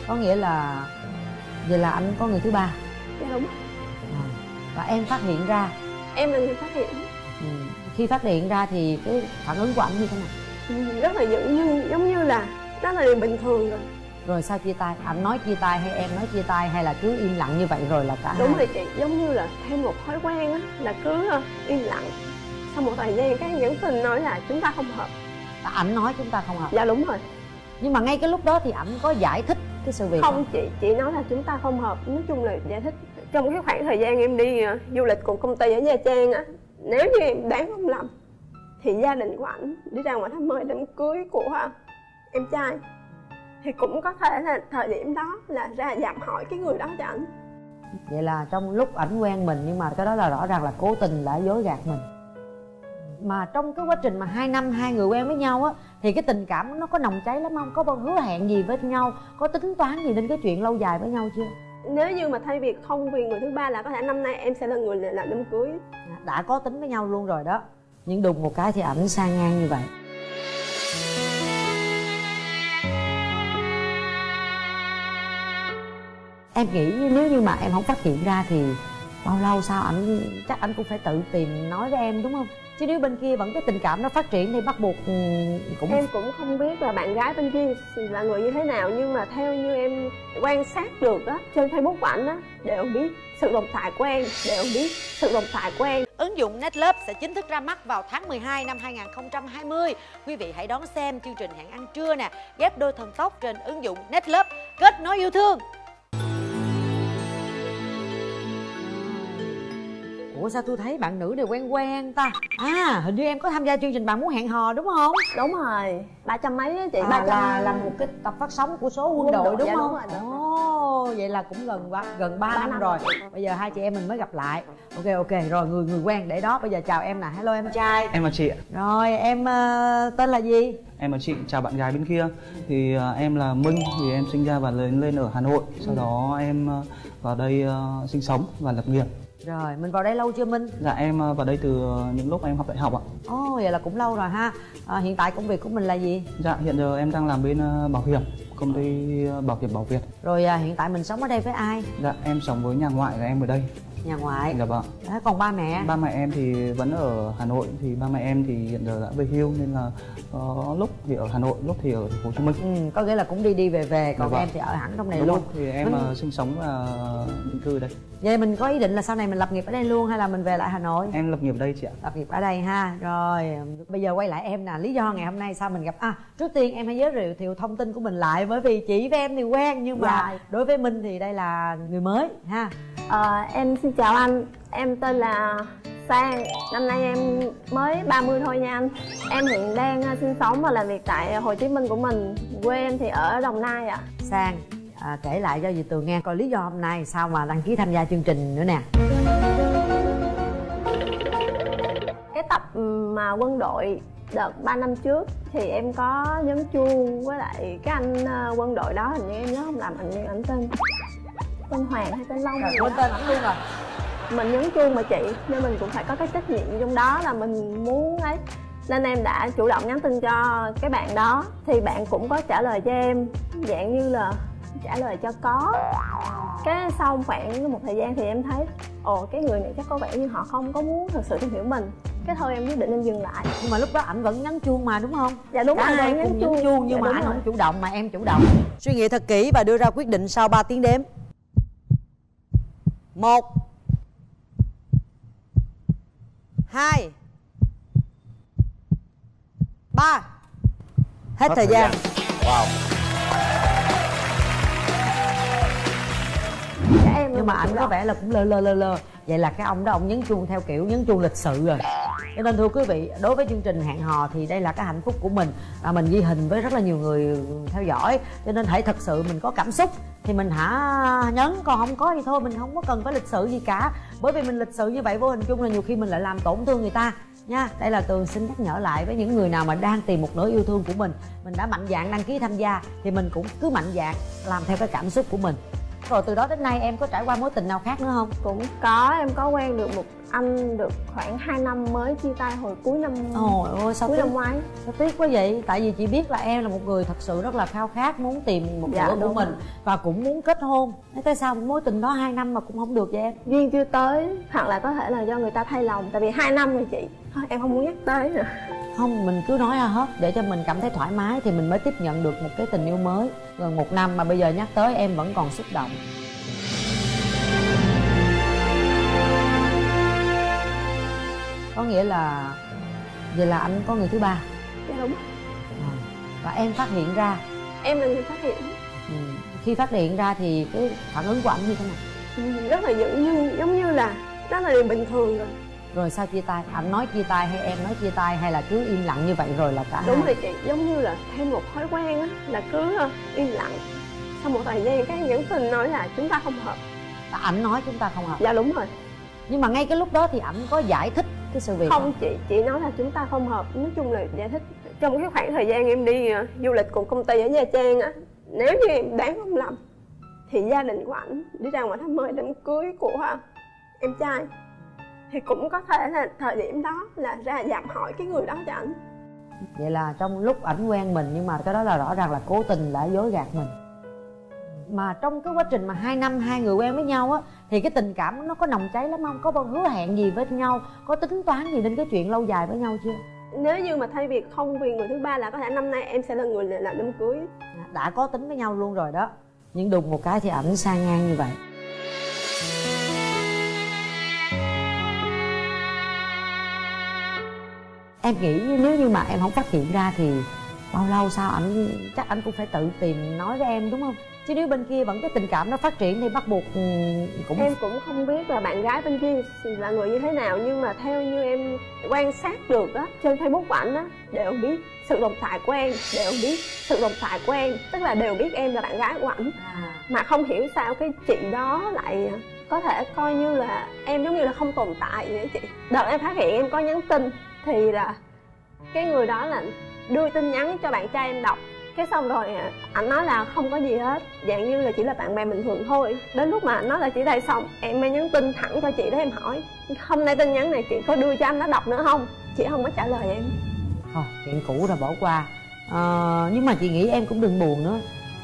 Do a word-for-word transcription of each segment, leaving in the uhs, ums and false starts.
Có nghĩa là vậy là anh có người thứ ba? Dạ đúng. À, và em phát hiện ra? Em là người phát hiện. Ừ. Khi phát hiện ra thì cái phản ứng của anh như thế nào? Ừ, rất là giận nhưng giống như là đó là điều bình thường rồi. Rồi sao chia tay? Anh nói chia tay hay em nói chia tay hay là cứ im lặng như vậy rồi là cả Đúng hai? rồi chị, giống như là thêm một thói quen á, là cứ im lặng. Sau một thời gian cái nhắn tin nói là chúng ta không hợp. Ảnh nói chúng ta không hợp? Dạ đúng rồi. Nhưng mà ngay cái lúc đó thì ảnh có giải thích cái sự việc không? Không chị, chị nói là chúng ta không hợp. Nói chung là giải thích. Trong cái khoảng thời gian em đi uh, du lịch cùng công ty ở Nha Trang á, nếu như em đoán không lầm thì gia đình của ảnh đi ra ngoài thăm mời đám cưới của uh, em trai. Thì cũng có thể là thời điểm đó là ra dặm hỏi cái người đó cho ảnh. Vậy là trong lúc ảnh quen mình nhưng mà cái đó là rõ ràng là cố tình đã dối gạt mình. Mà trong cái quá trình mà hai năm hai người quen với nhau á thì cái tình cảm nó có nồng cháy lắm không? Có bao hứa hẹn gì với nhau? Có tính toán gì đến cái chuyện lâu dài với nhau chưa? Nếu như mà thay vì không vì người thứ ba là có thể năm nay em sẽ là người làm đám cưới. Đã có tính với nhau luôn rồi đó. Nhưng đùng một cái thì ảnh sang ngang như vậy. Em nghĩ nếu như mà em không phát hiện ra thì bao lâu sau ảnh chắc anh cũng phải tự tìm nói với em đúng không? Chứ nếu bên kia vẫn cái tình cảm nó phát triển thì bắt buộc cũng... Em cũng không biết là bạn gái bên kia là người như thế nào, nhưng mà theo như em quan sát được á, trên Facebook của ảnh á, đều biết sự tồn tại của em, đều biết sự tồn tại của em. Ứng dụng Netlove sẽ chính thức ra mắt vào tháng mười hai năm hai nghìn không trăm hai mươi. Quý vị hãy đón xem chương trình Hẹn Ăn Trưa nè, ghép đôi thần tốc trên ứng dụng Netlove, kết nối yêu thương. Ủa sao tôi thấy bạn nữ này quen quen ta? À hình như em có tham gia chương trình Bạn Muốn Hẹn Hò đúng không? Đúng rồi, ba trăm mấy á chị. À, ba trăm là, là một cái tập phát sóng của số Quân, Quân đội, đội đúng dạ, không? Đúng rồi, Ồ, vậy là cũng gần ba, gần ba năm, năm rồi. Bây giờ hai chị em mình mới gặp lại. Ok ok rồi, người người quen để đó. Bây giờ chào em nè. Hello em trai. Em là chị ạ. Rồi em uh, tên là gì? Em là chị, chào bạn gái bên kia. Thì uh, em là Minh, thì em sinh ra và lớn lên ở Hà Nội. Sau ừ. đó em uh, vào đây uh, sinh sống và lập nghiệp. Rồi, mình vào đây lâu chưa Minh? Dạ em vào đây từ những lúc em học đại học ạ. Ồ, oh, vậy là cũng lâu rồi ha. À, hiện tại công việc của mình là gì? Dạ, hiện giờ em đang làm bên uh, bảo hiểm, công ty uh, bảo hiểm Bảo Việt. Rồi à, hiện tại mình sống ở đây với ai? Dạ, em sống với nhà ngoại của em ở đây. Nhà ngoại? Dạ vâng. Đó, còn ba mẹ? Ba mẹ em thì vẫn ở Hà Nội, thì ba mẹ em thì hiện giờ đã về hưu nên là uh, lúc thì ở Hà Nội, lúc thì ở thành phố Hồ Chí Minh. Ừ, có nghĩa là cũng đi đi về về, còn dạ em thì ở hẳn trong này. Đúng luôn. Thì em ừ. uh, sinh sống và định cư ở đây. Vậy mình có ý định là sau này mình lập nghiệp ở đây luôn hay là mình về lại Hà Nội? Em lập nghiệp ở đây chị ạ. Lập nghiệp ở đây ha. Rồi, bây giờ quay lại em nè, lý do ngày hôm nay sao mình gặp... À, trước tiên em hãy giới thiệu thông tin của mình lại, bởi vì chị với em thì quen nhưng mà dạ. đối với Minh thì đây là người mới ha. À, em xin chào anh, em tên là Sang, năm nay em mới ba mươi thôi nha anh. Em hiện đang sinh sống và làm việc tại Hồ Chí Minh của mình, quê em thì ở Đồng Nai ạ. Sang, à, kể lại cho dì Tường nghe coi lý do hôm nay sao mà đăng ký tham gia chương trình nữa nè. Cái tập mà Quân Đội đợt ba năm trước thì em có nhấn chuông với lại cái anh quân đội đó, hình như em nhớ không làm, hình như ảnh tên tên Hoàng hay tên Long. Quên tên ảnh luôn rồi. Mình nhấn chuông mà chị, nên mình cũng phải có cái trách nhiệm trong đó là mình muốn ấy, nên em đã chủ động nhắn tin cho cái bạn đó. Thì bạn cũng có trả lời cho em dạng như là trả lời cho có. Cái sau khoảng một thời gian thì em thấy ồ cái người này chắc có vẻ như họ không có muốn thực sự tìm hiểu mình. Cái thôi em quyết định em dừng lại. Nhưng mà lúc đó ảnh vẫn nhắn chuông mà đúng không? Dạ đúng rồi, nhắn, nhắn chuông, chuông nhưng dạ, mà anh rồi. Không chủ động mà em chủ động. Suy nghĩ thật kỹ và đưa ra quyết định sau ba tiếng đếm. Một, hai, ba. Hết, Hết thời gian. gian. Wow. Em nhưng mà anh có vẻ là cũng lơ lơ lơ lơ. Vậy là cái ông đó ông nhấn chuông theo kiểu nhấn chuông lịch sự rồi. Cho nên thưa quý vị, đối với chương trình Hẹn Hò thì đây là cái hạnh phúc của mình. À, mình ghi hình với rất là nhiều người theo dõi, cho nên hãy thật sự mình có cảm xúc thì mình hả nhấn, còn không có thì thôi, mình không có cần phải lịch sự gì cả. Bởi vì mình lịch sự như vậy vô hình chung là nhiều khi mình lại làm tổn thương người ta nha. Đây là Tường xin nhắc nhở lại với những người nào mà đang tìm một nửa yêu thương của mình. Mình đã mạnh dạn đăng ký tham gia thì mình cũng cứ mạnh dạn làm theo cái cảm xúc của mình. Rồi từ đó đến nay em có trải qua mối tình nào khác nữa không? Cũng có, em có quen được một anh được khoảng hai năm mới chia tay hồi cuối năm. Ôi ôi sao cuối tiếc, năm ngoái. sao tiếc quá vậy? Tại vì chị biết là em là một người thật sự rất là khao khát muốn tìm một Dạ, nửa của đúng mình rồi. và cũng muốn kết hôn. Thế tại sao mối tình đó hai năm mà cũng không được vậy em? Duyên chưa tới, hoặc là có thể là do người ta thay lòng. Tại vì hai năm rồi chị, thôi em không muốn nhắc tới nữa. Không, mình cứ nói ra hết để cho mình cảm thấy thoải mái thì mình mới tiếp nhận được một cái tình yêu mới. Gần một năm mà bây giờ nhắc tới em vẫn còn xúc động. Có nghĩa là vậy là anh có người thứ ba. Dạ đúng. À, và em phát hiện ra. Em là người phát hiện. Ừ. Khi phát hiện ra thì cái phản ứng của anh như thế nào? Ừ, rất là dữ như giống như là đó là điều bình thường rồi. Rồi sao chia tay? Anh nói chia tay hay em nói chia tay hay là cứ im lặng như vậy rồi là cả Đúng hai? rồi chị, giống như là thêm một thói quen á, là cứ uh, im lặng. Sau một thời gian cái nhắn tin nói là chúng ta không hợp. Ảnh nói chúng ta không hợp. Dạ đúng rồi. Nhưng mà ngay cái lúc đó thì ảnh có giải thích cái sự việc Không chị, chị nói là chúng ta không hợp. Nói chung là giải thích. Trong cái khoảng thời gian em đi uh, du lịch cùng công ty ở Nha Trang á, nếu như em đoán không lầm thì gia đình của ảnh đi ra ngoài thăm mời đám cưới của uh, em trai. Thì cũng có thể là thời điểm đó là ra dạm hỏi cái người đó cho ảnh. Vậy là trong lúc ảnh quen mình nhưng mà cái đó là rõ ràng là cố tình đã dối gạt mình. Mà trong cái quá trình mà hai năm hai người quen với nhau á thì cái tình cảm nó có nồng cháy lắm không? Có bao hứa hẹn gì với nhau? Có tính toán gì đến cái chuyện lâu dài với nhau chưa? Nếu như mà thay vì không vì người thứ ba là có thể năm nay em sẽ là người làm đám cưới. Đã có tính với nhau luôn rồi đó. Nhưng đùng một cái thì ảnh sang ngang như vậy. Em nghĩ nếu như mà em không phát hiện ra thì bao lâu sau ảnh chắc ảnh cũng phải tự tìm nói với em đúng không? Chứ nếu bên kia vẫn cái tình cảm nó phát triển thì bắt buộc cũng... Em cũng không biết là bạn gái bên kia là người như thế nào, nhưng mà theo như em quan sát được á, trên Facebook của ảnh á, đều biết sự tồn tại của em, đều biết sự tồn tại của em, tức là đều biết em là bạn gái của ảnh. À. Mà không hiểu sao cái chị đó lại có thể coi như là em giống như là không tồn tại vậy chị. Đợt em phát hiện em có nhắn tin thì là cái người đó là đưa tin nhắn cho bạn trai em đọc. Cái xong rồi ảnh nói là không có gì hết, dạng như là chỉ là bạn bè bình thường thôi. Đến lúc mà ảnh nói là chỉ đây xong, em mới nhắn tin thẳng cho chị đó, em hỏi hôm nay tin nhắn này chị có đưa cho anh nó đọc nữa không? Chị không có trả lời em. Thôi chuyện cũ rồi bỏ qua. À, nhưng mà chị nghĩ em cũng đừng buồn nữa.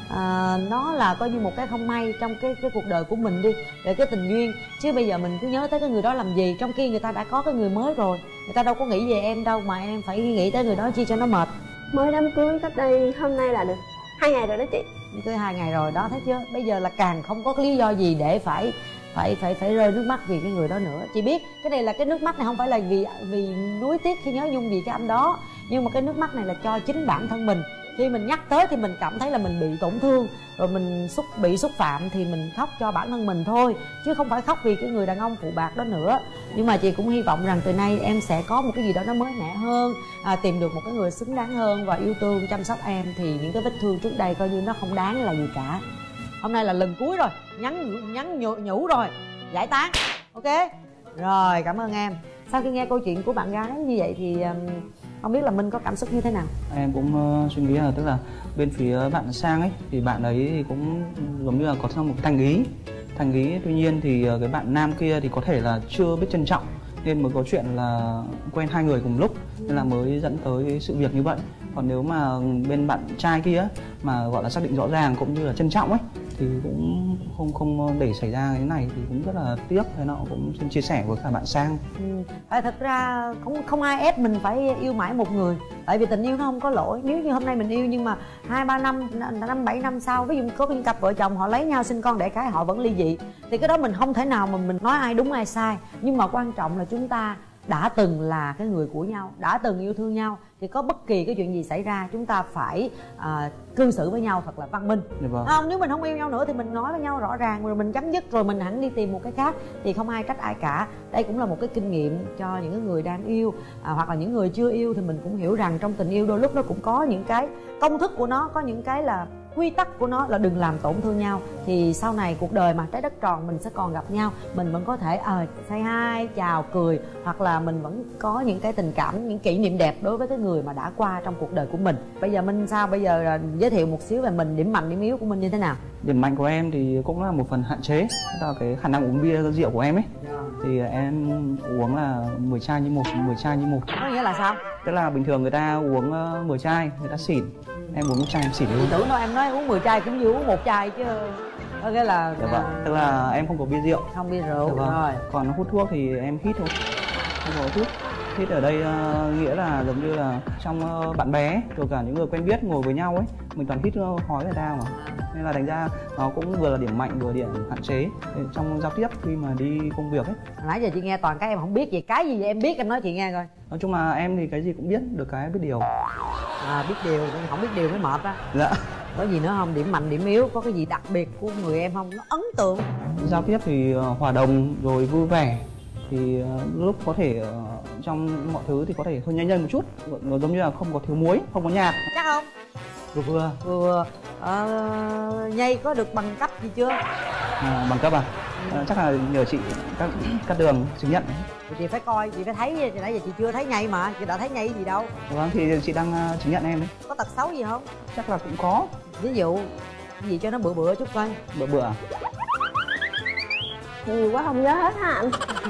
À, nó là coi như một cái không may trong cái cái cuộc đời của mình đi, về cái tình duyên. Chứ bây giờ mình cứ nhớ tới cái người đó làm gì, trong khi người ta đã có cái người mới rồi. Người ta đâu có nghĩ về em đâu mà em phải nghĩ tới người đó chi cho nó mệt. Mới đám cưới cách đây hôm nay là được hai ngày rồi đó chị. Tới hai ngày rồi đó, thấy chưa? Bây giờ là càng không có lý do gì để phải phải phải phải rơi nước mắt vì cái người đó nữa. Chị biết cái này là cái nước mắt này không phải là vì vì nuối tiếc khi nhớ nhung vì cái anh đó, nhưng mà cái nước mắt này là cho chính bản thân mình. Khi mình nhắc tới thì mình cảm thấy là mình bị tổn thương, rồi mình xúc bị xúc phạm thì mình khóc cho bản thân mình thôi, chứ không phải khóc vì cái người đàn ông phụ bạc đó nữa. Nhưng mà chị cũng hy vọng rằng từ nay em sẽ có một cái gì đó nó mới mẻ hơn, à, tìm được một cái người xứng đáng hơn và yêu thương chăm sóc em, thì những cái vết thương trước đây coi như nó không đáng là gì cả. Hôm nay là lần cuối rồi, nhắn nhắn nhủ, nhủ rồi, giải tán. Ok rồi, cảm ơn em. Sau khi nghe câu chuyện của bạn gái như vậy thì um, không biết là Minh có cảm xúc như thế nào? Em cũng uh, suy nghĩ là tức là bên phía bạn Sang ấy thì bạn ấy thì cũng giống như là có một thành ý thành ý tuy nhiên thì uh, cái bạn nam kia thì có thể là chưa biết trân trọng nên mới có chuyện là quen hai người cùng lúc, nên là mới dẫn tới sự việc như vậy. Còn nếu mà bên bạn trai kia mà gọi là xác định rõ ràng cũng như là trân trọng ấy thì cũng không không để xảy ra cái này thì cũng rất là tiếc. Thế nó cũng xin chia sẻ với cả bạn Sang. Ừ. À, thật ra không không ai ép mình phải yêu mãi một người, tại vì tình yêu nó không có lỗi. Nếu như hôm nay mình yêu nhưng mà hai ba năm năm bảy năm sau, ví dụ có những cặp vợ chồng họ lấy nhau sinh con đẻ cái họ vẫn ly dị, thì cái đó mình không thể nào mà mình nói ai đúng ai sai. Nhưng mà quan trọng là chúng ta đã từng là cái người của nhau, đã từng yêu thương nhau, thì có bất kỳ cái chuyện gì xảy ra chúng ta phải à, cư xử với nhau thật là văn minh. Vâng. Không, nếu mình không yêu nhau nữa thì mình nói với nhau rõ ràng rồi mình chấm dứt, rồi mình hẳn đi tìm một cái khác thì không ai trách ai cả. Đây cũng là một cái kinh nghiệm cho những người đang yêu, à, hoặc là những người chưa yêu thì mình cũng hiểu rằng trong tình yêu đôi lúc nó cũng có những cái công thức của nó, có những cái là quy tắc của nó là đừng làm tổn thương nhau. Thì sau này cuộc đời mà trái đất tròn mình sẽ còn gặp nhau, mình vẫn có thể ờ à, say hi, chào, cười, hoặc là mình vẫn có những cái tình cảm, những kỷ niệm đẹp đối với cái người mà đã qua trong cuộc đời của mình. Bây giờ Minh sao? Bây giờ là giới thiệu một xíu về mình, điểm mạnh điểm yếu của Minh như thế nào? Điểm mạnh của em thì cũng là một phần hạn chế, đó là cái khả năng uống bia rượu của em ấy. Yeah. Thì em uống là mười chai như một, mười chai như một. Có nghĩa là sao? Tức là bình thường người ta uống mười chai, người ta xỉn. Em uống một chai em xỉn luôn. Tưởng đâu em nói uống mười chai cũng như uống một chai chứ. Có nghĩa là dạ vâng. Tức là em không có bia rượu. Không bia rượu. Dạ vâng. Rồi. Còn hút thuốc thì em hít thôi. Không có hút. Hít ở đây uh, nghĩa là giống như là trong uh, bạn bè, rồi cả những người quen biết ngồi với nhau ấy, mình toàn hít uh, khói người ta mà. Nên là đánh ra nó cũng vừa là điểm mạnh vừa điểm hạn chế trong giao tiếp khi mà đi công việc ấy. Nãy giờ chị nghe toàn cái em không biết gì, cái gì vậy em biết em nói chị nghe coi. Nói chung là em thì cái gì cũng biết, được cái biết điều. À, biết điều, không biết điều mới mệt á. Dạ. Có gì nữa không? Điểm mạnh, điểm yếu, có cái gì đặc biệt của người em không? Nó ấn tượng. Giao tiếp thì uh, hòa đồng rồi vui vẻ. Thì uh, lúc có thể uh, trong mọi thứ thì có thể hơi nhanh nhanh một chút. Nó giống như là không có thiếu muối, không có nhạt. Chắc không? Vừa vừa. Vừa. Ờ, nhây có được bằng cấp gì chưa? À, bằng cấp à? À, chắc là nhờ chị các các đường chứng nhận. Thì chị phải coi, chị phải thấy, thì nãy giờ chị chưa thấy nhây mà, chị đã thấy nhây gì đâu. Vâng, thì chị đang uh, chứng nhận em đấy. Có tật xấu gì không? Chắc là cũng có. Ví dụ gì cho nó bữa bữa chút coi. Bữa bữa. Nhiều quá không nhớ hết ha anh.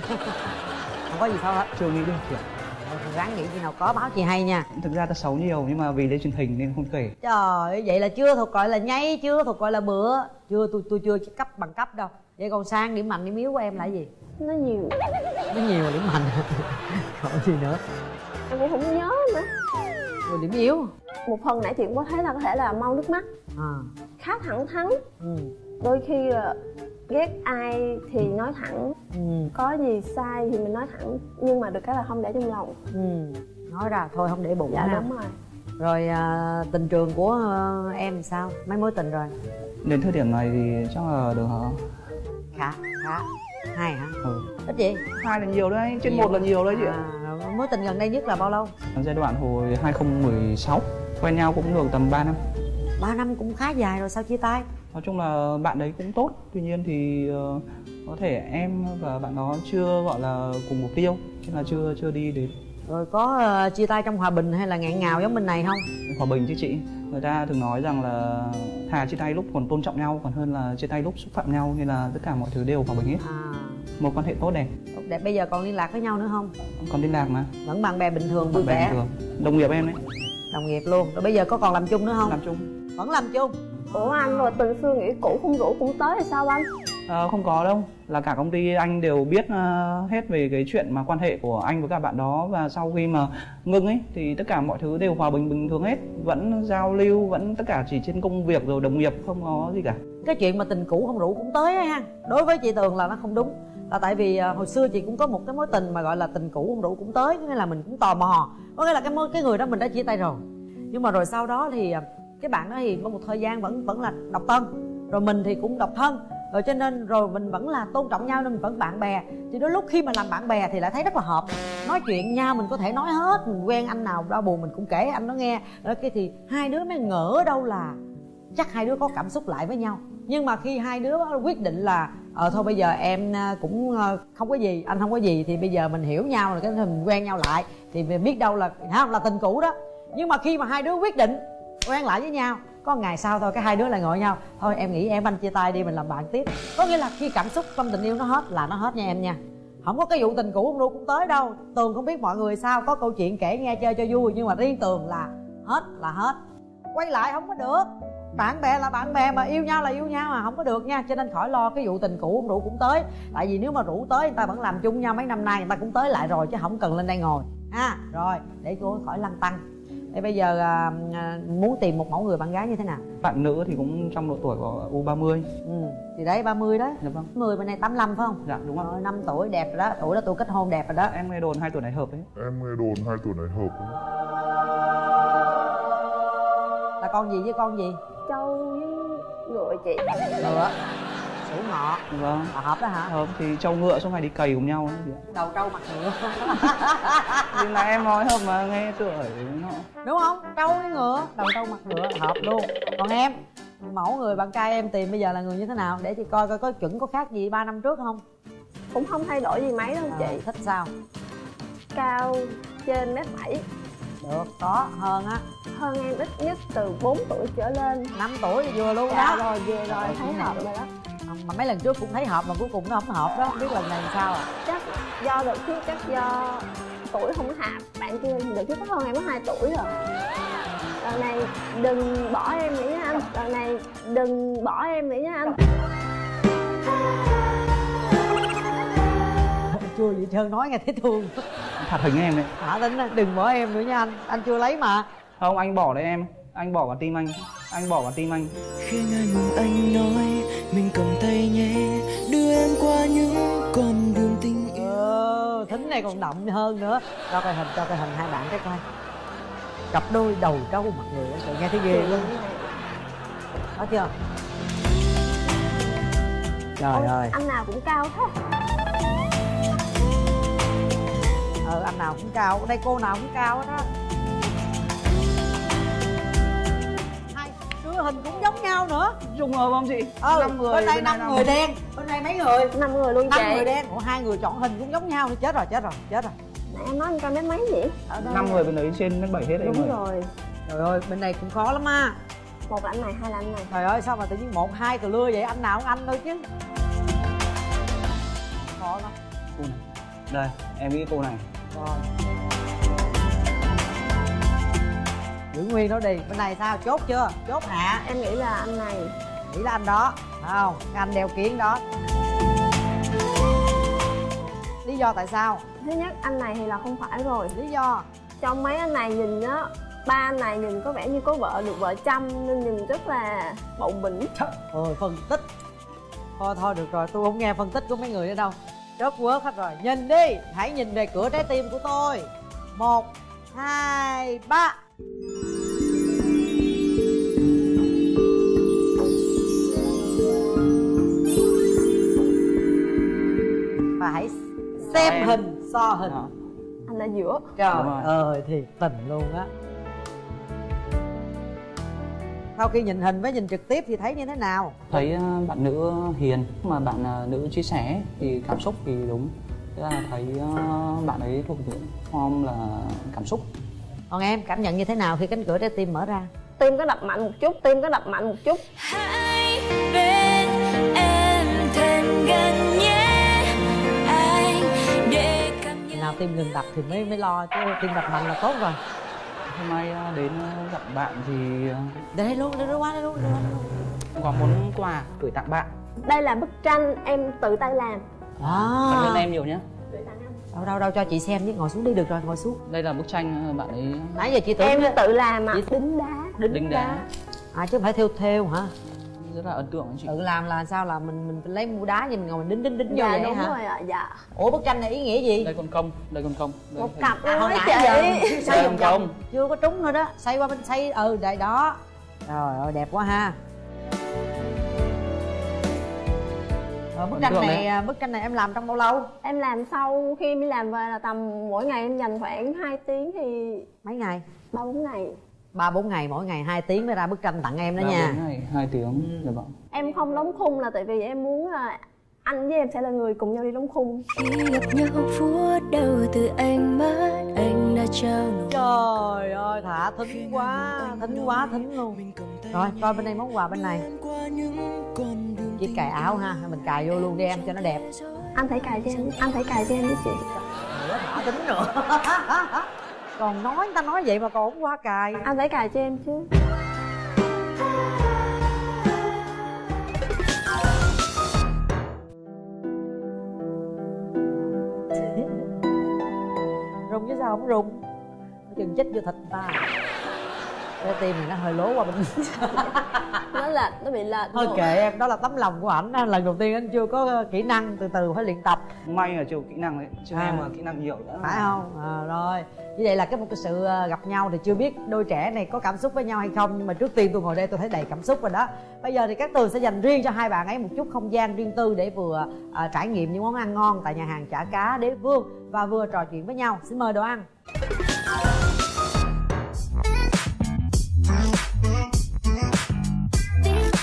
Không có gì sao hết. Chưa nghĩ được chị ạ. Ráng nghĩ khi nào có báo chị hay nha. Thực ra ta xấu nhiều nhưng mà vì lên truyền hình nên không kể. Trời ơi, vậy là chưa thuộc gọi là nhây, chưa thuộc gọi là bữa. Chưa, tôi tôi chưa cấp bằng cấp đâu. Vậy còn Sang, điểm mạnh điểm yếu của em là gì? Nó nhiều. Nó nhiều điểm mạnh. Còn gì nữa? Em cũng không nhớ nữa. Rồi điểm yếu? Một phần nãy chị cũng có thấy là có thể là mau nước mắt. À. Khá thẳng thắn. Ừ. Đôi khi ghét ai thì nói thẳng. Ừ. Có gì sai thì mình nói thẳng. Nhưng mà được cái là không để trong lòng. Ừ. Nói ra thôi không để bụng. Dạ ha. đúng rồi. Rồi à, tình trường của uh, em sao? Mấy mối tình rồi? Đến thời điểm này thì chắc là được hả? Khá, khá. Hai hả? Ừ. Ít chị? Hai là nhiều đấy, trên nhiều. một là nhiều đấy chị ạ. À, mối tình gần đây nhất là bao lâu? Giai đoạn hồi hai không một sáu, quen nhau cũng được tầm ba năm. ba năm cũng khá dài rồi, sao chia tay? Nói chung là bạn đấy cũng tốt, tuy nhiên thì uh, có thể em và bạn đó chưa gọi là cùng mục tiêu, nên là chưa chưa đi đến. Rồi có uh, chia tay trong hòa bình hay là nghẹn ngào giống bên này không? Hòa bình chứ chị. Người ta thường nói rằng là thà chia tay lúc còn tôn trọng nhau còn hơn là chia tay lúc xúc phạm nhau, nên là tất cả mọi thứ đều hòa bình hết. À. Một quan hệ tốt đẹp. Tốt đẹp. Bây giờ còn liên lạc với nhau nữa không? Còn liên lạc mà. Vẫn bạn bè bình thường, vui vẻ. Bình thường. Đồng nghiệp em đấy. Đồng nghiệp luôn. Rồi bây giờ có còn làm chung nữa không? Làm chung. Vẫn làm chung. Ủa anh, rồi tình xưa nghĩ cũ không rủ cũng tới thì sao anh? À, không có đâu, là cả công ty anh đều biết uh, hết về cái chuyện mà quan hệ của anh với cả bạn đó. Và sau khi mà ngưng ấy thì tất cả mọi thứ đều hòa bình bình thường hết. Vẫn giao lưu, vẫn tất cả chỉ trên công việc rồi đồng nghiệp, không có gì cả. Cái chuyện mà tình cũ không rủ cũng tới ấy ha. Đối với chị Tường là nó không đúng. Là tại vì uh, hồi xưa chị cũng có một cái mối tình mà gọi là tình cũ không rủ cũng tới. Có nghĩa là mình cũng tò mò. Có nghĩa là cái mối, cái người đó mình đã chia tay rồi. Nhưng mà rồi sau đó thì uh, cái bạn đó thì có một thời gian vẫn vẫn là độc thân. Rồi mình thì cũng độc thân. Rồi cho nên rồi mình vẫn là tôn trọng nhau nên mình vẫn bạn bè. Thì đôi lúc khi mà làm bạn bè thì lại thấy rất là hợp. Nói chuyện nhau mình có thể nói hết. Mình quen anh nào đau buồn mình cũng kể anh nó nghe. Rồi cái thì hai đứa mới ngỡ đâu là chắc hai đứa có cảm xúc lại với nhau. Nhưng mà khi hai đứa quyết định là ờ thôi bây giờ em cũng không có gì, anh không có gì, thì bây giờ mình hiểu nhau rồi cái mình quen nhau lại. Thì mình biết đâu là không là tình cũ đó. Nhưng mà khi mà hai đứa quyết định quen lại với nhau, có ngày sau thôi cái hai đứa lại ngồi nhau, thôi em nghĩ em anh chia tay đi, mình làm bạn tiếp. Có nghĩa là khi cảm xúc trong tình yêu nó hết là nó hết nha em nha. Không có cái vụ tình cũ không ru cũng tới đâu. Tường không biết mọi người sao, có câu chuyện kể nghe chơi cho vui, nhưng mà riêng Tường là hết là hết. Quay lại không có được. Bạn bè là bạn bè mà, yêu nhau là yêu nhau mà, không có được nha. Cho nên khỏi lo cái vụ tình cũ không rủ cũng tới. Tại vì nếu mà rủ tới người ta vẫn làm chung nhau mấy năm nay, người ta cũng tới lại rồi chứ không cần lên đây ngồi ha. Rồi để cô khỏi lăn tăn. Thế bây giờ à, muốn tìm một mẫu người bạn gái như thế nào? Bạn nữ thì cũng trong độ tuổi của u ba mươi. Ừ, thì đấy ba mươi đó. Dạ vâng. Người bên này tám mươi lăm phải không? Dạ đúng rồi. năm tuổi đẹp rồi đó, tuổi đó tuổi kết hôn đẹp rồi đó. Em nghe đồn hai tuổi này hợp đấy. Em nghe đồn hai tuổi này hợp đấy. Là con gì với con gì? Trâu với ngựa chị. Ngựa. Sủ ngọ. Vâng. À, hợp đó hả? Hợp thì trâu ngựa xong ngày đi cày cùng nhau ấy. Đầu trâu mặt ngựa. Nhưng là em nói hợp mà nghe tuổi nó. Đúng không? Trâu với ngựa, đầu trâu mặt ngựa hợp luôn. Còn em? Mẫu người bạn trai em tìm bây giờ là người như thế nào để chị coi coi có chuẩn có khác gì ba năm trước không? Cũng không thay đổi gì mấy đâu chị. À, thích sao? Cao trên mét bảy. Được, có hơn á. Hơn em ít nhất từ bốn tuổi trở lên. Năm tuổi thì vừa luôn Dạ, đó. rồi vừa rồi, Rồi, thấy hợp rồi đó. Mà mấy lần trước cũng thấy hợp mà cuối cùng nó không hợp đó, không biết lần này làm sao à? Chắc do đợt trước, chắc do tuổi không hợp. Bạn kia đợt trước có hơn em có hai tuổi rồi. Lần này đừng bỏ em nữa nha anh. Lần này đừng bỏ em nữa nha anh. Chưa vậy Trơn nói nghe thấy thương. Thật hình em đấy. Hả Tính á, đừng bỏ em nữa nha anh. Anh chưa lấy mà. Không, anh bỏ đấy em. Anh bỏ vào tim anh. Anh bỏ vào tim anh. Khi ngày mừng anh nói mình cầm tay nhé, đưa em qua những con đường tình yêu. Ừ, Thính này còn động hơn nữa. Cho coi hình, cho coi hình hai bạn cái coi. Cặp đôi đầu trâu mặt người á, trời nghe thấy ghê luôn. Có chưa? Trời Ôi, ơi. anh nào cũng cao thế. Ừ, anh nào cũng cao, đây cô nào cũng cao hết đó. Hai đứa hình cũng giống nhau nữa. Trùng hợp không chị? Ừ, năm người, bên đây bên năm này người năm. đen, bên đây mấy người? Năm người luôn Năm chị. người đen. Ủa hai người chọn hình cũng giống nhau nữa, chết rồi, chết rồi, chết rồi. Nãy em nói anh cao mét mấy vậy? Ở đây. Năm người bên đấy trên mét bảy hết đấy. Đúng rồi. Trời ơi, bên này cũng khó lắm á. Một là anh này, hai là anh này. Trời ơi, sao mà tự nhiên một hai cờ lưa vậy, anh nào cũng anh thôi chứ. Khó lắm. Cô này. Đây, em nghĩ cô này. Rồi. Giữ nguyên nó đi, bên này sao, chốt chưa? Chốt hạ. Em nghĩ là anh này. Nghĩ là anh đó, phải không? Cái anh đeo kiến đó. Lý do tại sao? Thứ nhất, anh này thì là không phải rồi. Lý do? Trong mấy anh này nhìn á, ba anh này nhìn có vẻ như có vợ, được vợ chăm nên nhìn rất là bộn bỉnh. Trời ơi, phân tích. Thôi thôi được rồi, tôi không nghe phân tích của mấy người nữa đâu. Chốt quớt hết rồi. Nhìn đi, hãy nhìn về cửa trái tim của tôi. Một, hai, ba. Và hãy xem em. hình, so hình. Đó. Anh ở giữa. Trời Đúng rồi. ơi, thiệt tình luôn á. Sau khi nhìn hình với nhìn trực tiếp thì thấy như thế nào? Thấy uh, bạn nữ hiền, mà bạn uh, nữ chia sẻ thì cảm xúc thì đúng. Thế là thấy uh, bạn ấy thuộc diện form là cảm xúc. Còn em cảm nhận như thế nào khi cánh cửa trái tim mở ra? Tim có đập mạnh một chút, tim có đập mạnh một chút. Hãy bên em thân gần nhé anh, để cảm Khi nhận. nào tim ngừng đập thì mới mới lo, chứ tim đập mạnh là tốt rồi. Hôm nay uh, đến uh, gặp bạn thì uh, Để đây luôn, đây luôn, đây luôn, đây luôn. có món quà gửi tặng bạn. Đây là bức tranh em tự tay làm. Cảm ơn À, em nhiều nhé. đâu đâu đâu cho chị xem chứ, ngồi xuống đi, được rồi, ngồi xuống. Đây là bức tranh uh, bạn ấy Nãy giờ chị tưởng Em là- tự làm mà. Chị- Đính đá. đính đá. à chứ không phải theo theo hả? Rất là ấn tượng anh chị. Tự làm là sao, là mình mình lấy mua đá gì mình ngồi mình đính đính đính vô Dạ vậy đúng hả? rồi ạ, dạ. Ủa bức tranh này ý nghĩa gì? Đây con công, đây con công. Đây Một hình- cặp À, luôn hồi á nãy giờ chị. xoay Đây vòng không? vòng chưa có trúng nữa đó, xoay qua bên xoay, ừ đây đó. Trời ơi đẹp quá ha. Ờ, bức Ấn tranh tượng này đấy. à, bức tranh này em làm trong bao lâu? Em làm sau khi đi làm về là tầm mỗi ngày em dành khoảng hai tiếng thì Mấy ngày? ba bốn ngày. Ba bốn ngày, mỗi ngày hai tiếng mới ra bức tranh tặng em đó Ba nha. bốn ngày, hai tiếng. Dạ vâng. Em không đóng khung là tại vì em muốn là anh với em sẽ là người cùng nhau đi đóng khung. Khi gặp nhau phút đầu từ ánh mắt anh đã trao nụ Trời ơi thả thính quá, thính quá thính luôn. Rồi coi bên đây món quà bên này. qua những con đường Chỉ cài áo ha, mình cài vô luôn đi em cho nó đẹp. Anh thấy cài cho em, anh thấy cài cho em với chị. Nữa thả thính nữa. Còn nói người ta nói vậy mà còn không qua cài. Anh thấy cài cho em chứ. Rung chứ sao không rung, chừng chích vô thịt ta. Cái tim này nó hơi lố qua bên. Nó lệch, nó bị lệch. Thôi rồi. kệ em, đó là tấm lòng của ảnh. Lần đầu tiên anh chưa có kỹ năng, từ từ phải luyện tập. May là chiều kỹ năng đấy, chứ À. em là kỹ năng nhiều nữa. Phải không? À, rồi như vậy là cái một cái sự ờ, gặp nhau thì chưa biết đôi trẻ này có cảm xúc với nhau hay không, nhưng mà trước tiên tôi ngồi đây tôi thấy đầy cảm xúc rồi đó. Bây giờ thì Cát Tường sẽ dành riêng cho hai bạn ấy một chút không gian riêng tư để vừa à, trải nghiệm những món ăn ngon tại nhà hàng Chả Cá Đế Vương và vừa trò chuyện với nhau. Xin mời đồ ăn. tim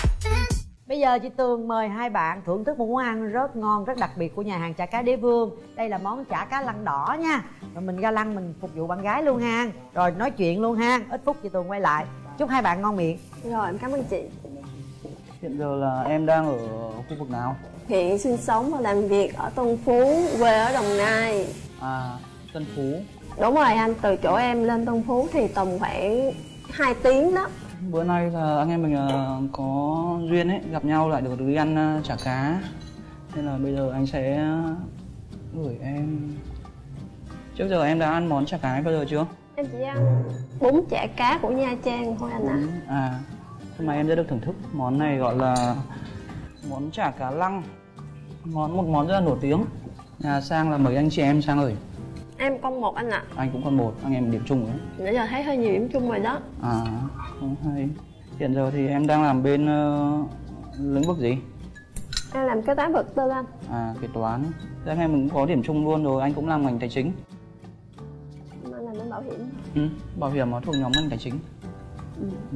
Bây giờ chị Tường mời hai bạn thưởng thức một món ăn rất ngon, rất đặc biệt của nhà hàng chả cá Đế Vương. Đây là món chả cá lăng đỏ nha. Rồi mình ra lăng mình phục vụ bạn gái luôn ha. Rồi nói chuyện luôn ha. Ít phút chị Tường quay lại. Chúc hai bạn ngon miệng. Rồi em cảm ơn chị. Hiện giờ là em đang ở khu vực nào? Hiện sinh sống và làm việc ở Tân Phú, quê ở Đồng Nai. À, Tân Phú. Đúng rồi anh, từ chỗ em lên Tân Phú thì tầm khoảng hai tiếng đó. Bữa nay là anh em mình uh, có duyên ấy, gặp nhau lại được đi ăn uh, chả cá. Nên là bây giờ anh sẽ gửi em. Trước giờ em đã ăn món chả cá bao giờ chưa? Em chỉ ăn bún chả cá của Nha Trang thôi anh ạ. À. À, nhưng mà em đã được thưởng thức món này gọi là món chả cá lăng. Món một món rất là nổi tiếng. Nhà Sang là mấy anh chị em sang rồi. Em con một anh ạ. À. Anh cũng con một, anh em điểm chung rồi. Nãy giờ thấy hơi nhiều điểm chung rồi đó. À, không hay. Hiện giờ thì em đang làm bên uh, lĩnh vực gì? Em làm kế toán vật tư anh. À, kế toán. Thế anh em mình cũng có điểm chung luôn rồi, anh cũng làm ngành tài chính. Anh làm bên bảo hiểm. Ừ, bảo hiểm nó thuộc nhóm ngành tài chính. Ừ. Ừ.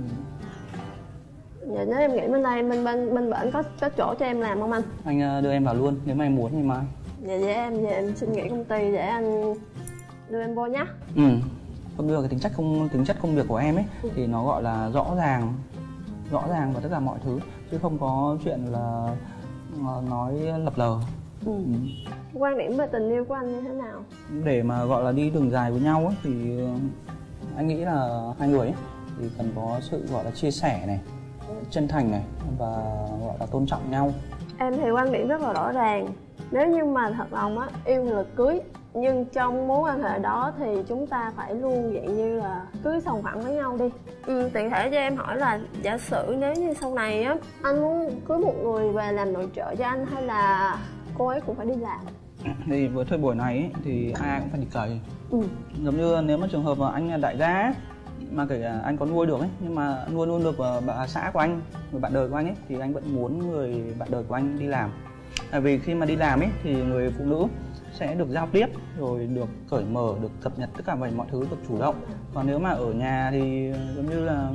Dạ nếu em nghĩ bên đây bên bên bên bển có có chỗ cho em làm không anh? Anh uh, đưa em vào luôn nếu mà em muốn ngày mai. Dạ để em về em xin nghỉ công ty để anh đưa em vô nhé. Ừ. Không đưa cái tính chất không tính chất công việc của em ấy ừ. thì nó gọi là rõ ràng, rõ ràng và tất cả mọi thứ chứ không có chuyện là nói lập lờ. Ừ. Ừ. Quan điểm về tình yêu của anh như thế nào? Để mà gọi là đi đường dài với nhau ấy, thì anh nghĩ là hai người ấy, thì cần có sự gọi là chia sẻ này, ừ. chân thành này và gọi là tôn trọng nhau. Em thì quan điểm rất là rõ ràng. Nếu như mà thật lòng á, yêu là cưới. Nhưng trong mối quan hệ đó thì chúng ta phải luôn dạng như là cưới sòng phẳng với nhau đi. Ừ, tiện thể cho em hỏi là giả sử nếu như sau này á, anh muốn cưới một người về làm nội trợ cho anh hay là cô ấy cũng phải đi làm? Thì với thời buổi này ấy, thì ai cũng phải đi cày. Ừ. Giống như nếu mà trường hợp mà anh là đại gia mà kể cả anh có nuôi được ấy, nhưng mà nuôi luôn được bà xã của anh, người bạn đời của anh ấy, thì anh vẫn muốn người bạn đời của anh đi làm. Tại vì khi mà đi làm ấy thì người phụ nữ sẽ được giao tiếp, rồi được cởi mở, được cập nhật tất cả mọi mọi thứ, được chủ động. Còn nếu mà ở nhà thì giống như là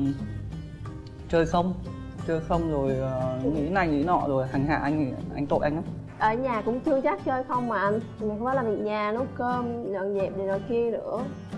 chơi không, chơi không rồi uh, nghĩ này nghĩ nọ rồi hành hạ anh, anh tội anh lắm. Ở nhà cũng chưa chắc chơi không mà anh, mình không phải làm việc nhà, nấu cơm, dọn dẹp này nọ kia nữa.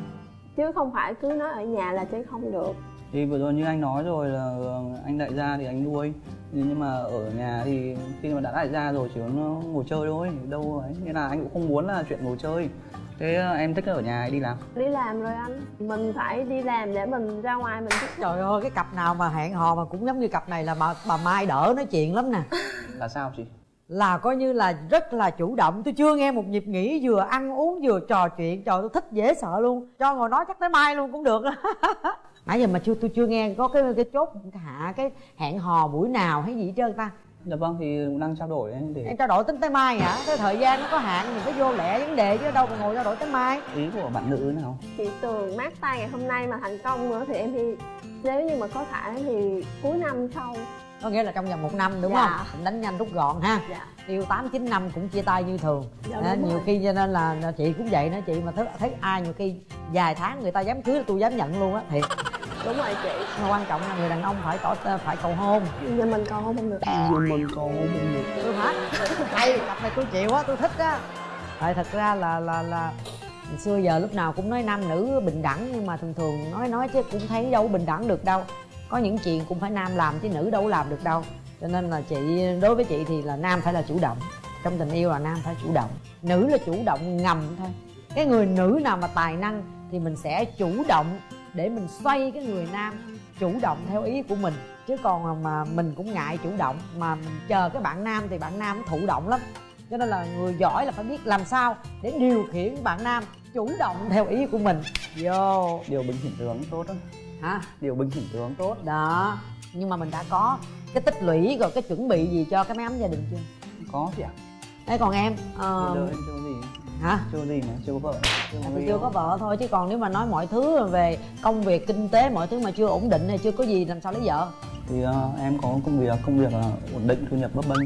Chứ không phải cứ nói ở nhà là chơi không được. Thì vừa rồi như anh nói rồi là anh đại gia thì anh nuôi, nhưng mà ở nhà thì khi mà đã đại gia rồi chỉ có ngồi chơi thôi, đâu ấy, nên là anh cũng không muốn là chuyện ngồi chơi. Thế em thích ở nhà đi làm? Đi làm rồi anh, mình phải đi làm để mình ra ngoài mình thích. Trời ơi, cái cặp nào mà hẹn hò mà cũng giống như cặp này là bà, bà Mai đỡ nói chuyện lắm nè. Là sao chị? Là coi như là rất là chủ động. Tôi chưa nghe một nhịp nghỉ vừa ăn uống vừa trò chuyện. Trời, tôi thích dễ sợ luôn. Cho ngồi nói chắc tới mai luôn cũng được. Nãy giờ mà chưa tôi chưa nghe có cái cái chốt hạ cái hẹn hò buổi nào hay gì hết trơn ta. Dạ vâng, thì cũng đang trao đổi ấy để... Em trao đổi tính tới mai hả? Cái thời gian nó có hạn, mình phải vô lẹ vấn đề chứ đâu mà ngồi trao đổi tới mai. Ý của bạn nữ nào? Chị Tường mát tay ngày hôm nay mà thành công nữa thì em thì nếu như mà có thể thì cuối năm sau. Có nghĩa là trong vòng một năm đúng dạ. không? Mình đánh nhanh rút gọn ha. Dạ. Yêu tám chín năm cũng chia tay như thường. Dạ, à, nhiều rồi. khi cho nên là chị cũng vậy nữa, chị mà thấy, thấy ai nhiều khi vài tháng người ta dám cưới là tôi dám nhận luôn á, thiệt. Đúng rồi chị. Mà quan trọng là người đàn ông phải tỏ phải cầu hôn. Giờ mình cầu hôn không được. Giờ mình cầu hôn không được. Tôi hết. Hay, cặp này tôi chịu á, tôi thích á. Tại thật ra là là là xưa giờ lúc nào cũng nói nam nữ bình đẳng, nhưng mà thường thường nói nói chứ cũng thấy đâu bình đẳng được đâu. Có những chuyện cũng phải nam làm chứ nữ đâu làm được đâu. Cho nên là chị, đối với chị thì là nam phải là chủ động. Trong tình yêu là nam phải chủ động, nữ là chủ động ngầm thôi. Cái người nữ nào mà tài năng thì mình sẽ chủ động để mình xoay cái người nam chủ động theo ý của mình. Chứ còn mà mình cũng ngại chủ động mà mình chờ cái bạn nam thì bạn nam thụ động lắm. Cho nên là người giỏi là phải biết làm sao để điều khiển bạn nam chủ động theo ý của mình. Vô điều bình hiện tượng tốt đó. Hả? Điều bình hiện tượng tốt đó. Nhưng mà mình đã có cái tích lũy rồi cái chuẩn bị gì cho cái máy ấm gia đình chưa? Có chị ạ. Thế còn em? Uh... Uh... em chưa gì. Hả? Chưa gì mà, chưa có vợ. Chưa, à, chưa có vợ thôi, chứ còn nếu mà nói mọi thứ về công việc, kinh tế, mọi thứ mà chưa ổn định hay chưa có gì làm sao lấy vợ? Thì uh, em có công việc, công việc là ổn định, thu nhập bấp bênh.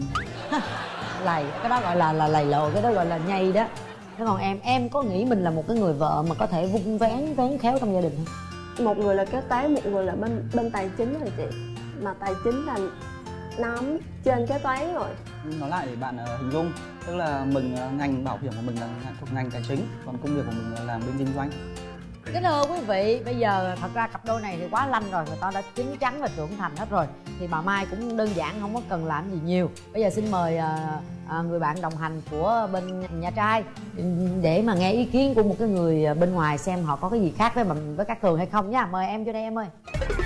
Lầy, cái đó gọi là là lầy lộ, cái đó gọi là nhây đó. Thế còn em, em có nghĩ mình là một cái người vợ mà có thể vung vén, vén khéo trong gia đình không? Một người là kế toán, một người là bên bên tài chính rồi chị. Mà tài chính là nắm trên kế toán rồi. Nói lại để bạn uh, hình dung, tức là mình uh, ngành bảo hiểm của mình là thuộc ngành tài chính, còn công việc của mình là làm bên kinh doanh. Kính thưa quý vị, bây giờ thật ra cặp đôi này thì quá lanh rồi, người ta đã chín chắn và trưởng thành hết rồi, thì bà Mai cũng đơn giản, không có cần làm gì nhiều. Bây giờ xin mời à, à, người bạn đồng hành của bên nhà trai để mà nghe ý kiến của một cái người bên ngoài xem họ có cái gì khác với với các Tường hay không nha. Mời em vô đây em ơi.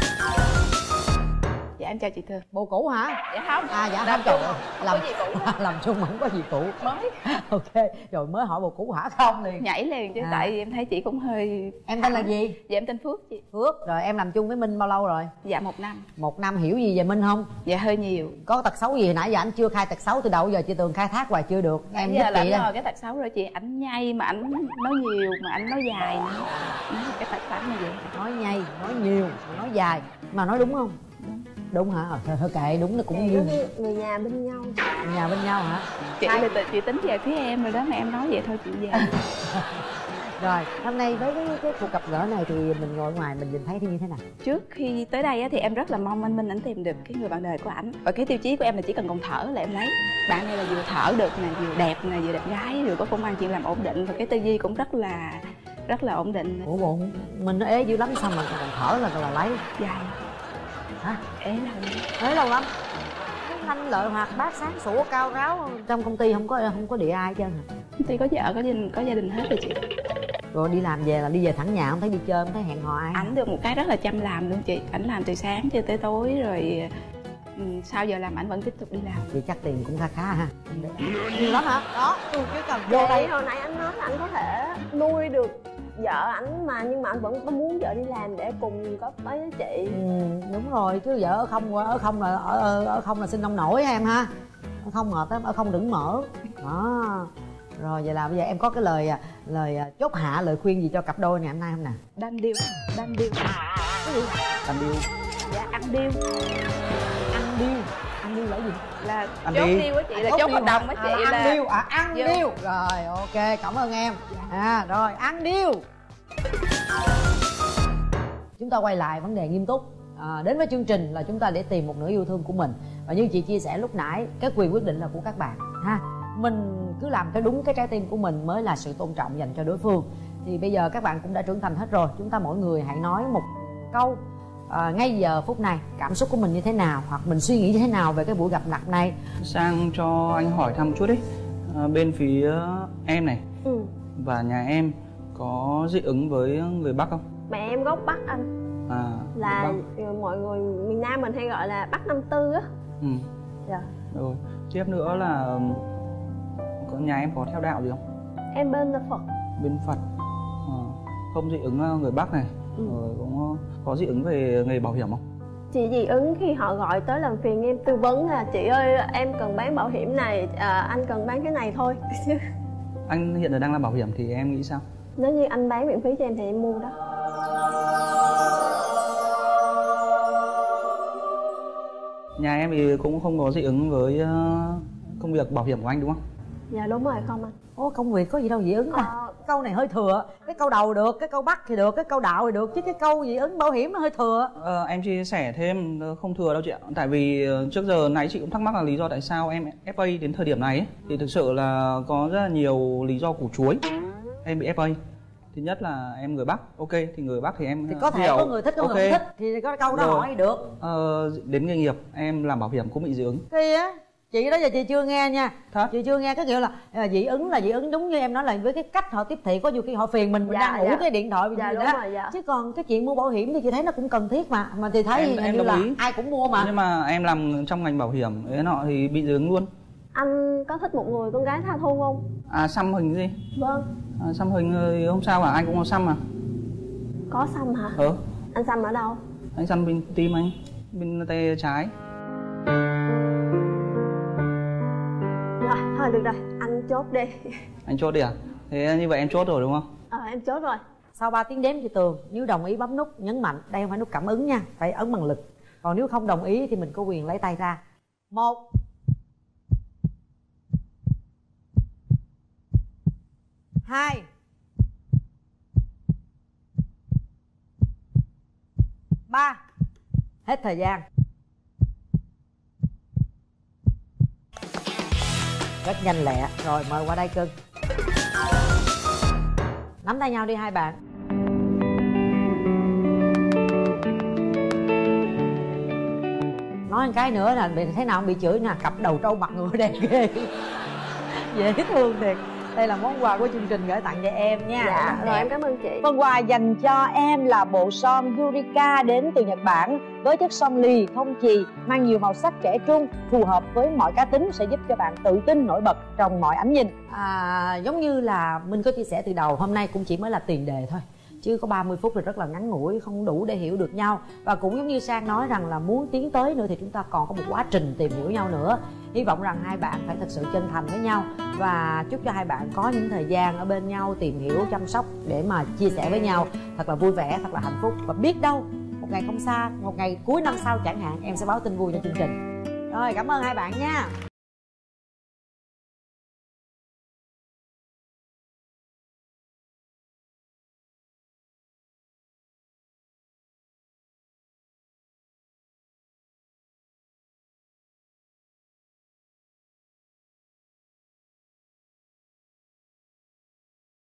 Dạ em chào chị Tường. Bồ cũ hả? Dạ không. À dạ làm không, trời ơi, làm làm có gì cũ. làm chung không có gì cũ. Mới. Ok, rồi mới hỏi bồ cũ hả không liền. Nhảy liền chứ, À. tại vì em thấy chị cũng hơi. Em tên là gì? Dạ em tên Phước chị. Phước. Rồi em làm chung với Minh bao lâu rồi? Dạ một năm. Một năm. Hiểu gì về Minh không? Dạ hơi nhiều. Có tật xấu gì hồi nãy giờ anh chưa khai tật xấu, từ đầu giờ chị Tường khai thác hoài chưa được. Em Bây giúp giờ là chị rồi đây. cái tật xấu rồi chị, ảnh nhây mà ảnh nói nhiều mà ảnh nói dài nữa. Nói cái tật xấu như vậy. Nói nhây, nói nhiều, nói dài. Mà nói đúng không? Đúng. Đúng hả? Ờ, thôi, thôi kệ, đúng là cũng Thì như giống như người nhà bên nhau. nhà bên nhau hả? Chị Sai. là tự- chị tính về phía em rồi đó mà em nói vậy thôi chị về. Rồi, hôm nay với cái, cái cuộc gặp gỡ này thì mình ngồi ngoài mình nhìn thấy thì như thế nào? Trước khi tới đây á, thì em rất là mong anh Minh ảnh tìm được cái người bạn đời của ảnh. Và cái tiêu chí của em là chỉ cần còn thở là em lấy. Bạn này là vừa thở được nè, vừa đẹp nè, vừa đẹp gái, vừa có công ăn chuyện làm ổn định, và cái tư duy cũng rất là rất là ổn định. Ủa bộ mình nó ế dữ lắm sao mà còn thở là là lấy Dài. hả? Ế là Ế lâu lắm. Anh lợi hoạt bát sáng sủa cao ráo, trong công ty không có không có địa ai hết trơn hả? công ty có vợ có gia đình có gia đình hết rồi chị. Rồi đi làm về là đi về thẳng nhà, không thấy đi chơi, không thấy hẹn hò ai. Ảnh được một cái rất là chăm làm luôn chị. Ảnh làm từ sáng cho tới tối rồi. ừ, sau giờ làm ảnh vẫn tiếp tục đi làm. Vậy chắc tiền cũng kha khá ha. Nhiều lắm hả? Đó, tôi chứ cần vô Vô đây. đây hồi nãy anh nói là anh có thể nuôi được vợ ảnh mà, nhưng mà anh vẫn có muốn vợ đi làm để cùng góp tới với chị. Ừ, đúng rồi, chứ vợ ở không ở không là ở, ở, ở không là sinh ông nổi em ha. Ở không mệt lắm, ở không đừng mở. Đó. Rồi vậy là bây giờ em có cái lời lời chốt hạ, lời khuyên gì cho cặp đôi này hôm nay không nè? Đanh điêu, đanh điêu. Cái gì? Ăn điêu. Dạ ăn điêu Ăn điêu. Ăn điêu là gì? là Ăn chốt đi. điêu á chị, là À, chốt điêu hợp đồng hả? á chị. À, là là ăn điêu, à ăn Vô. điêu. Rồi ok, cảm ơn em. À rồi, ăn điêu. Chúng ta quay lại vấn đề nghiêm túc. À, đến với chương trình là chúng ta để tìm một nửa yêu thương của mình, và như chị chia sẻ lúc nãy, cái quyền quyết định là của các bạn ha. Mình cứ làm cái đúng cái trái tim của mình mới là sự tôn trọng dành cho đối phương. Thì bây giờ các bạn cũng đã trưởng thành hết rồi, chúng ta mỗi người hãy nói một câu à, ngay giờ phút này cảm xúc của mình như thế nào, hoặc mình suy nghĩ như thế nào về cái buổi gặp mặt này. Sang cho anh hỏi thăm một chút đấy, à, bên phía em này Ừ. và nhà em có dị ứng với người Bắc không? Mẹ em gốc Bắc anh, À, là người Bắc. mọi người miền Nam mình hay gọi là Bắc năm tư á. Ừ. Dạ. Rồi, tiếp nữa là có nhà em có theo đạo gì không? Em bên là Phật. Bên Phật. À, không dị ứng người Bắc này. Ừ. Rồi cũng có dị ứng về nghề bảo hiểm không? Chị dị ứng khi họ gọi tới làm phiền em tư vấn là chị ơi em cần bán bảo hiểm này, à, anh cần bán cái này thôi. Chứ Anh hiện giờ đang làm bảo hiểm thì em nghĩ sao? nếu như anh bán miễn phí cho em thì em mua đó. Nhà em thì cũng không có dị ứng với uh, công việc bảo hiểm của anh đúng không? Dạ đúng rồi, không anh. Ô, công việc có gì đâu dị ứng ta. Ờ. Cái câu này hơi thừa. Cái câu đầu được, cái câu bắt thì được, cái câu đạo thì được, chứ cái câu dị ứng bảo hiểm nó hơi thừa. Ờ, em chia sẻ thêm không thừa đâu chị ạ. Tại vì trước giờ nãy chị cũng thắc mắc là lý do tại sao em ép a đến thời điểm này ấy, thì thực sự là có rất là nhiều lý do củ chuối em bị ép a. Thứ nhất là em người Bắc, ok thì người Bắc thì em Thì có thể hiểu. có người thích, có người Ok. không thích, thì có câu đó Rồi. hỏi được. Ờ, đến nghề nghiệp em làm bảo hiểm cũng bị dị ứng. Kia chị đó giờ chị chưa nghe nha. Thật? Chị chưa nghe cái kiểu là à, dị ứng là dị ứng đúng như em nói, là với cái cách họ tiếp thị, có nhiều khi họ phiền mình mình Dạ, đang ngủ dạ. cái điện thoại Dạ, gì đúng đó. rồi, dạ. Chứ còn cái chuyện mua bảo hiểm thì chị thấy nó cũng cần thiết mà mà thì thấy Em- hình em như đồng là ý. ai cũng mua mà. Nhưng mà em làm trong ngành bảo hiểm ấy nọ thì bị dị ứng luôn. Anh có thích một người con gái tha thu không? À xăm hình gì? Vâng. À, xăm hình thì không sao cả, anh cũng có xăm mà. Có xăm hả? Ờ, Anh xăm ở đâu? anh xăm bên tim anh, bên tay trái. Rồi, thôi được rồi, anh chốt đi. Anh chốt đi à? Thế như vậy em chốt rồi đúng không? Ờ, em chốt rồi. Sau ba tiếng đếm chị Tường, nếu đồng ý bấm nút nhấn mạnh, đây không phải nút cảm ứng nha, phải ấn bằng lực. Còn nếu không đồng ý thì mình có quyền lấy tay ra. Một, hai, ba. Hết thời gian. rất nhanh lẹ. Rồi mời qua đây cưng. Nắm tay nhau đi hai bạn. Nói một cái nữa là bị thế nào không bị chửi nè, cặp đầu trâu mặt ngựa đẹp ghê. Dễ thương thiệt. Đây là món quà của chương trình gửi tặng cho em nha. Dạ, rồi em cảm ơn chị. Phần quà dành cho em là bộ son Yurika đến từ Nhật Bản với chất son lì, thông chì, mang nhiều màu sắc trẻ trung, phù hợp với mọi cá tính, sẽ giúp cho bạn tự tin nổi bật trong mọi ánh nhìn. À, giống như là mình có chia sẻ từ đầu, hôm nay cũng chỉ mới là tiền đề thôi, chứ có ba mươi phút thì rất là ngắn ngủi, không đủ để hiểu được nhau. Và cũng giống như Sang nói rằng là muốn tiến tới nữa thì chúng ta còn có một quá trình tìm hiểu nhau nữa. Hy vọng rằng hai bạn phải thật sự chân thành với nhau, và chúc cho hai bạn có những thời gian ở bên nhau, tìm hiểu, chăm sóc để mà chia sẻ với nhau thật là vui vẻ, thật là hạnh phúc. Và biết đâu một ngày không xa, một ngày cuối năm sau chẳng hạn, em sẽ báo tin vui cho chương trình. Rồi, cảm ơn hai bạn nha.